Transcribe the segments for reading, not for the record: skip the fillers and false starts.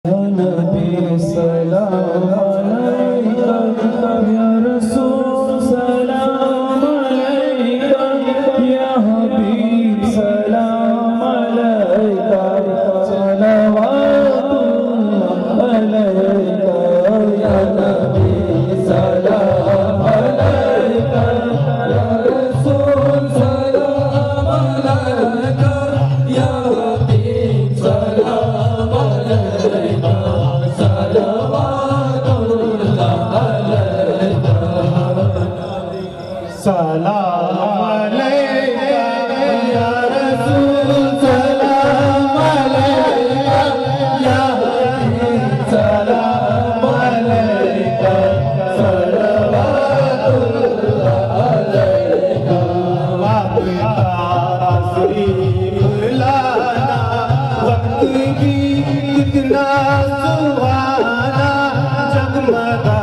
नबी सलाम अलैका या रसूल सलाम अलैका या हबीब सलाम अलैका सलवातुल्लाह अलैका या नबी सलाम अलैका या रसूल सलाम अलैका या हबीब सलाम अलैका सलाम अलैका या रसूल सलाम अलैका या हबीब सलाम अलैका सलवातुल्लाह अलैका वाक़िया तशरीफ़ लाना वक्त भी कितना सुहाना जगमगा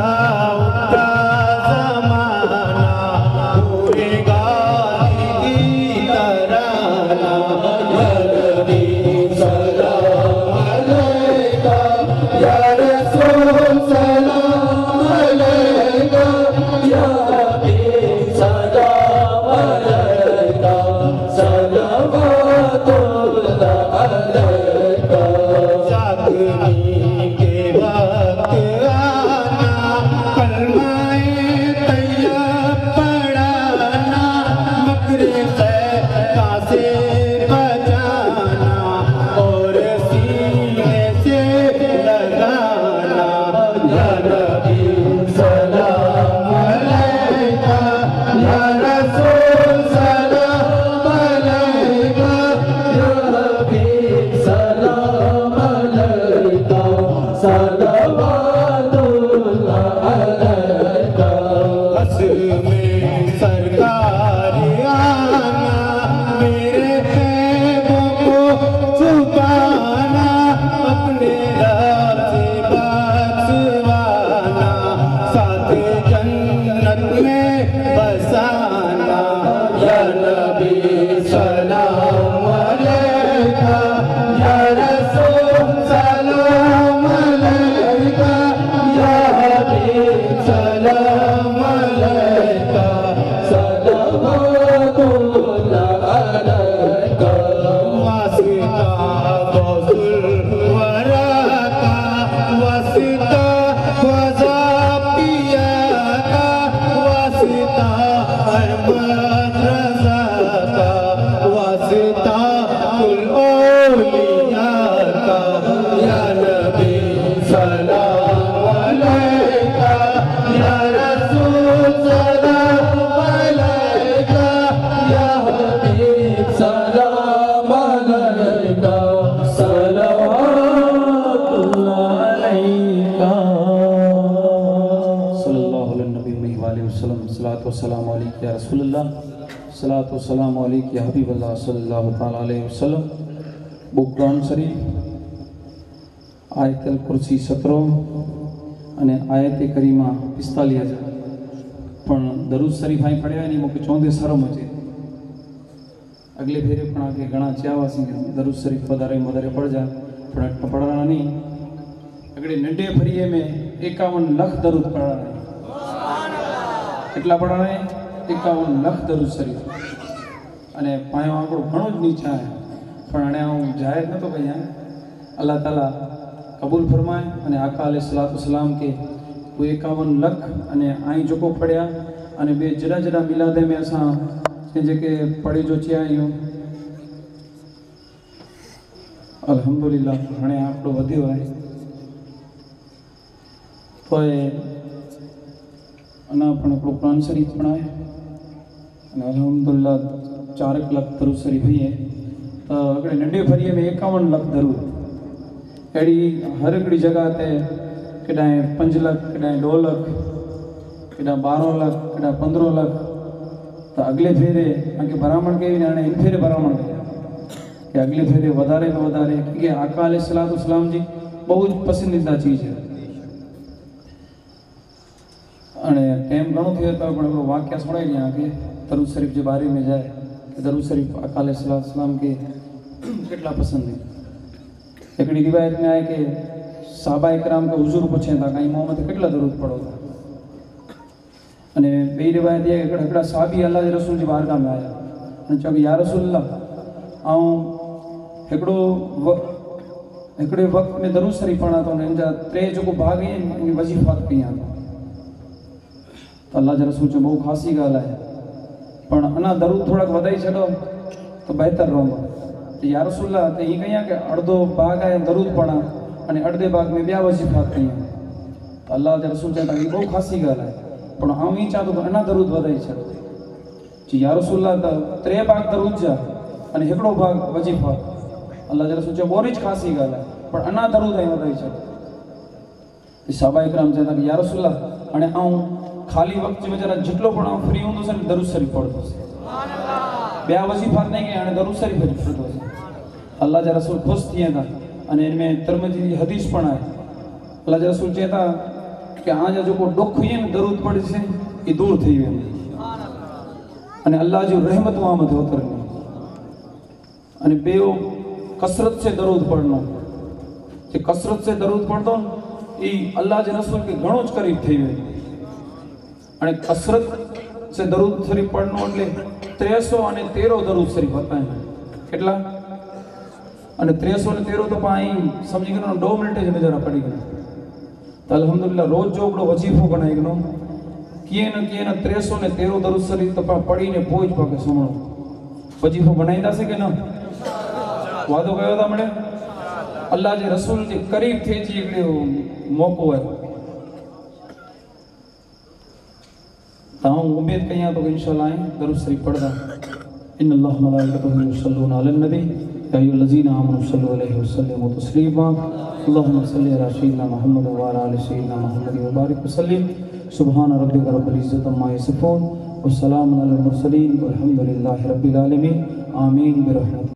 बुकरान शरीफ आयतल कुर्सी 17 અને આયતે કરીમા 45000 પણ દરૂદ શરીફ અહીં પડ્યા એની મોકે 34 શરમ છે અગલે ફેરે પણ આગે ઘણા ચાવાસી દરૂદ શરીફ વધારે પડ જા પણ પડાણા નહીં અગડે નંડે ફરીએ મે 51 લાખ દરૂદ પડાણા સુબહાનઅલ્લાહ કેટલા પડાણા 51 લાખ દરૂદ શરીફ અને પાયો આંકડો ઘણો જ નીચા છે પણ આને હું જાહેર નતો કહ્યા अल्लाह ताला कबूल फरमाए अने आका अलैहिस्सलातु सलाम के 51 लाख अने आई जोको पड़या अने बे जरा जरा मिलादे में असा जेके पड़ी जो छिया आयो अल्हम्दुलिल्लाह हणे आपलो वध्यो है तो अना पण कुरान शरीफ पढ़ाए अने अल्हम्दुलिल्लाह 4 लाख दरूद शरीफ है तो अगड़े नंढे फरीए में 51 लाख दरूद अड़ी हर हिकिड़ी जगह ते कॾहिं 5 लाख कॾहिं 2 लाख कॾहिं 12 लाख कॾहिं 15 लाख तो अगले फेरे आके भरामण कई हाणे इन फेरे भरामण कया कि अगले फेरे वधारे में वधारे क्योंकि आका अलैहिस्सलातु सलाम जी बहुत पसंदीदा चीज़ है अने टाइम घणो थियो तो पण वाक्य सुणाई ॾियां के दरूद शरीफ के बारे में जाए कि दरूद शरीफ आका अलैहिस्सलाम के कितना पसंद है। हिकिड़ी रिवायत में आए कि साहबा इकराम के हुजूर पूछे था कहीं मोहम्मद કેટલા દરૂદ પડો था અને બે रिवायत ये हिकिड़ा साहबी अल्लाह जे रसूल जी बारगाह में आया અને चयो कि या रसूल अल्लाह ऐं हिकिड़े वक़्त में दरूद शरीफ़ पढ़ा तो हिन जा 3 जेको भाग आहिनि वज़ीफ़ात कया तो अल्लाह जे रसूल चयो बहुत ख़ासी ॻाल्हि आहे पण अञा दरूद थोड़ा वधाई छॾो तो बेहतर रहंदो तो या रसूल अल्लाह तो हीअं कयां कि अर्धो भाग आहे दरूद पढ़ा अने अर्धे भाग में ॿिया वज़ीफ़ात कया तो अल्लाह जे रसूल चयो हीअ बहुत ख़ासी ॻाल्हि आहे पण आउं हीअं चाहियां थो कि अञा दरूद वधाई छॾो जी या रसूल अल्लाह त 3 भाग दरूद जा अने हिकिड़ो भाग वज़ीफ़ात अल्लाह जे रसूल चयो बोरी ज ख़ासी ॻाल्हि आहे पर अञा दरूद ऐं वधाई छॾो साहबा इकराम चवंदा कि या रसूल अल्लाह हाणे आउं खाली वक़्त जे वीचारा जेतिरो पण आउं फ्री हूंदुसि दरूद शरीफ़ पढ़ंदुसि ॿिया वज़ीफ़ात न कया हाणे दरूद शरीफ़ पढ़ंदुसि अल्लाह जा रसूल ख़ुशि थी वेंदा अने हिन में तिरमिज़ी जी हदीस पण आहे अल्लाह जा रसूल चवनि था कि आजा जेको ॾुख आहिनि दरूद पढ़िजे ई दूर थी वेंदो अने अल्लाह जी रहमत वहाँ मथे उतरनी अने ॿियो कसरत से दरूद पढ़ना जे कसरत से दरूद पढ़ंदो ई अल्लाह जे रसूल के घणो ज करीब थी वेंदो अने कसरत से दरूद शरीफ़ पढ़नो એટલે 313 दरूद शरीफ़ હતા કેટલા અને 313 तो पाई समझी गयो 2 मिनट में जरा पढ़ी गयो तो अल्हम्दुलिल्लाह रोज जो हिकिड़ो वज़ीफ़ो बनाई गयो कीअं न 313 दरूद शरीफ़ तो पढ़ी ने पोइ ज पाके सुम्हणो वज़ीफ़ो बनाईंदासीं कि न वादो कयो था मणे अल्लाह जे रसूल जे करीब थिए जी हिकिड़ो मौक़ो आहे तव्हां उम्मीद कयां तो इंशाअल्लाह दरूद शरीफ़ पढ़दा इन अल्लाह मलाइकतहु युसल्लूना अलन नबी या अय्युहल्लज़ीना आमनू सल्लु अलैहि वसल्लिमु तस्लीमा अल्लाहुम्मा सल्लि अला सय्यिदिना मुहम्मद व अला आलि सय्यिदिना मुहम्मद व बारिक वसल्लिम सुब्हान रब्बिका रब्बिल इज्जति अम्मा यसिफून व सलामुन अलल मुरसलीन वल्हम्दुलिल्लाहि रब्बिल आलमीन आमीन बिरहमतिक।